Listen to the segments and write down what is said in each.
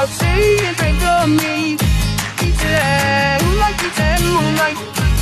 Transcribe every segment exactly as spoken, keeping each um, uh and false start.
I'll see you think of me. Pretend like pretend moonlight.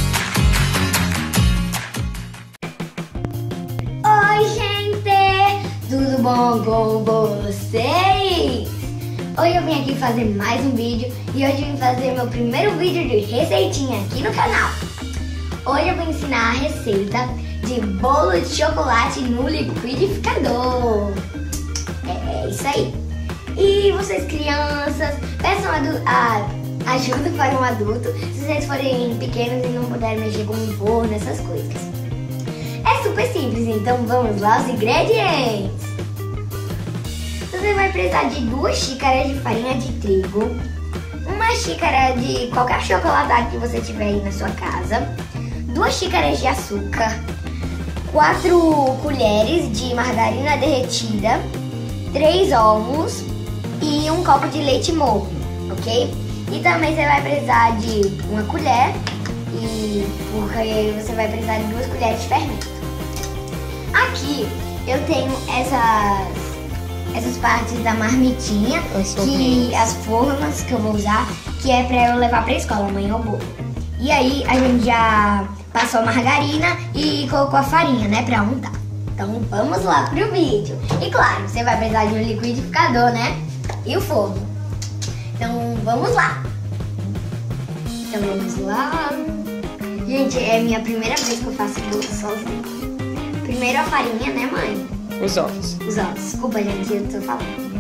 Oi, gente! Tudo bom com vocês? Hoje eu vim aqui fazer mais um vídeo e hoje eu vim fazer meu primeiro vídeo de receitinha aqui no canal. Hoje eu vou ensinar a receita de bolo de chocolate no liquidificador. É isso aí. E vocês crianças, peçam a ajuda para um adulto se vocês forem pequenos e não puderem mexer com um forno, essas coisas. É super simples, então vamos lá, os ingredientes. Você vai precisar de duas xícaras de farinha de trigo, uma xícara de qualquer chocolate que você tiver aí na sua casa, duas xícaras de açúcar, quatro colheres de margarina derretida, três ovos e um copo de leite morno, ok? E também você vai precisar de uma colher, e porque você vai precisar de duas colheres de fermento. Aqui eu tenho essas essas partes da marmitinha, que as formas que eu vou usar, que é pra eu levar pra escola amanhã o bolo. E aí a gente já passou a margarina e colocou a farinha, né, pra untar. Então vamos lá pro vídeo. E claro, você vai precisar de um liquidificador, né, e o forno. Então vamos lá. Então vamos lá. Gente, é a minha primeira vez que eu faço bolo sozinha. Primeiro a farinha, né, mãe? Os ovos. Os ovos. Desculpa, gente, eu tô falando.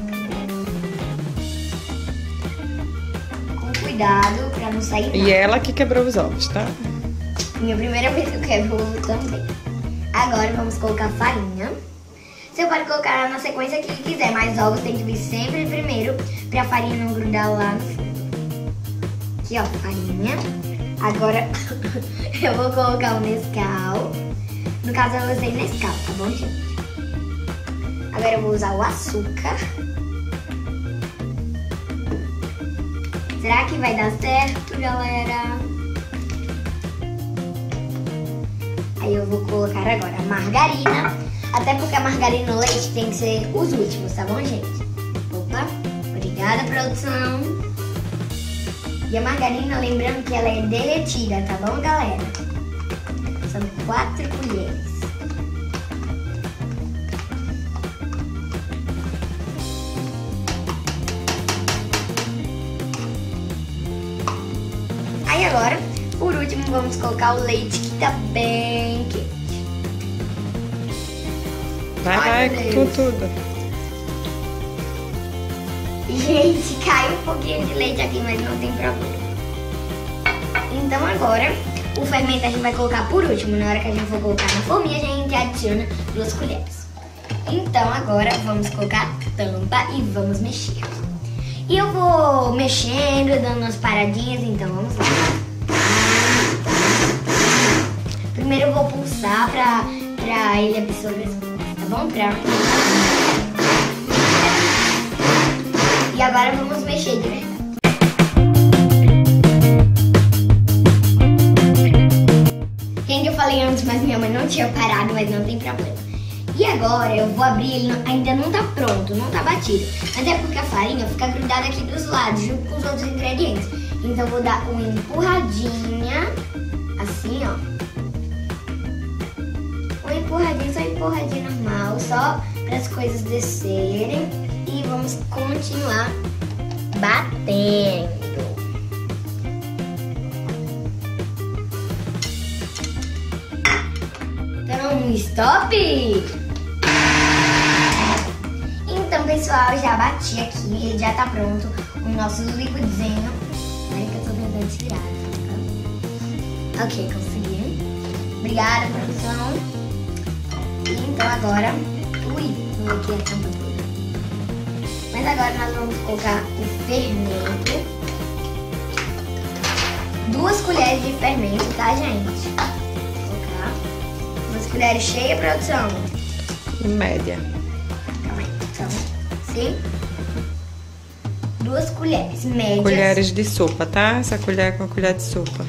Com cuidado pra não sair nada. E ela que quebrou os ovos, tá? Minha primeira vez que eu quebro o ovo também. Agora vamos colocar farinha. Você pode colocar na sequência que quiser, mas ovos tem que vir sempre primeiro pra farinha não grudar lá no fundo. Aqui, ó, farinha. Agora eu vou colocar o Nescau. No caso eu usei Nescau, tá bom, gente? Agora eu vou usar o açúcar. Será que vai dar certo, galera? Aí eu vou colocar agora a margarina. Até porque a margarina e o leite tem que ser os últimos, tá bom, gente? Opa, obrigada, produção. E a margarina, lembrando que ela é derretida, tá bom, galera? São quatro colheres. Aí agora, por último, vamos colocar o leite que tá bem quente. Vai, vai, com tudo. Gente, caiu um pouquinho de leite aqui, mas não tem problema. Então agora, o fermento a gente vai colocar por último. Na hora que a gente for colocar na forminha, a gente adiciona duas colheres. Então agora vamos colocar a tampa e vamos mexer. E eu vou mexendo, dando umas paradinhas, então vamos lá. Primeiro eu vou pulsar pra, pra ele absorver as coisas, tá bom? Pra... E agora vamos mexer de verdade. Gente, eu falei antes, mas minha mãe não tinha parado, mas não tem problema. E agora eu vou abrir, ele não, ainda não tá pronto, não tá batido. Mas é porque a farinha fica grudada aqui dos lados, junto com os outros ingredientes. Então eu vou dar uma empurradinha, assim, ó. Uma empurradinha, só uma empurradinha normal, só para as coisas descerem. E vamos continuar batendo. Então, stop! Então, pessoal, já bati aqui, já tá pronto o nosso liquidzinho. Peraí que eu tô tentando tirar, tá? Ok, consegui. Obrigada, produção. E então agora... Ui, coloquei a tampa toda. Mas agora nós vamos colocar o fermento. Duas colheres de fermento, tá, gente? Vou colocar duas colheres cheias, produção. Em média. Sim. Duas colheres médias. Colheres de sopa, tá? Essa colher com a colher de sopa.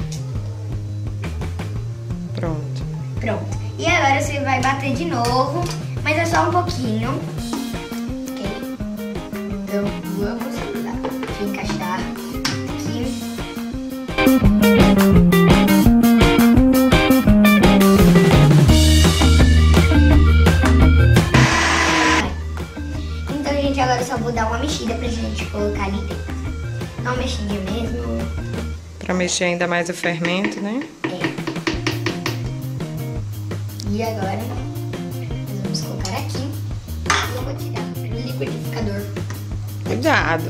Pronto. Pronto. E agora você vai bater de novo, mas é só um pouquinho. Ok? Então, vamos lá. Então, gente, agora eu só vou dar uma mexida pra gente colocar ali dentro. Dá uma mexidinha mesmo. Pra mexer ainda mais o fermento, né? É. E agora, nós vamos colocar aqui. E eu vou tirar o liquidificador. Cuidado.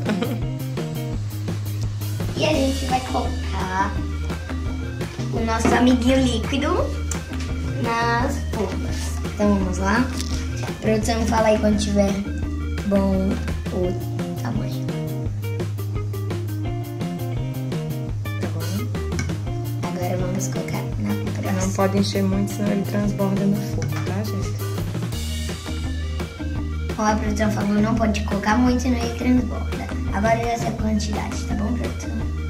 E a gente vai colocar o nosso amiguinho líquido nas formas. Então vamos lá. Produção, fala aí quando tiver bom o tamanho. Tá bom? Agora vamos colocar na próxima. Não pode encher muito, senão ele transborda no fogo, tá, gente? Como a produção falou, não pode colocar muito, senão ele transborda. Agora já sei a quantidade, tá bom, produção?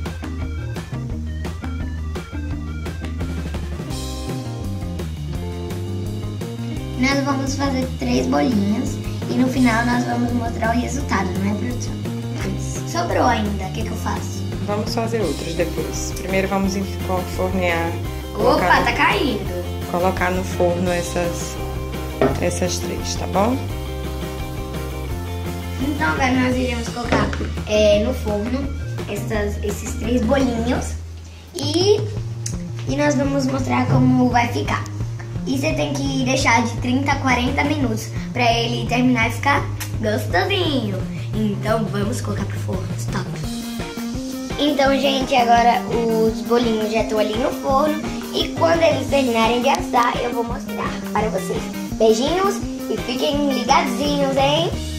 Nós vamos fazer três bolinhas e no final nós vamos mostrar o resultado, não é, produção? Sobrou ainda, o que que eu faço? Vamos fazer outros depois. Primeiro vamos enfornear. Opa, colocar, tá caindo! colocar no forno essas, essas três, tá bom? Então agora nós iremos colocar é, no forno essas, esses três bolinhos e, e nós vamos mostrar como vai ficar. E você tem que deixar de trinta a quarenta minutos pra ele terminar e ficar gostosinho. Então vamos colocar pro forno, stop. Então, gente, agora os bolinhos já estão ali no forno e quando eles terminarem de assar eu vou mostrar para vocês. Beijinhos e fiquem ligadinhos, hein?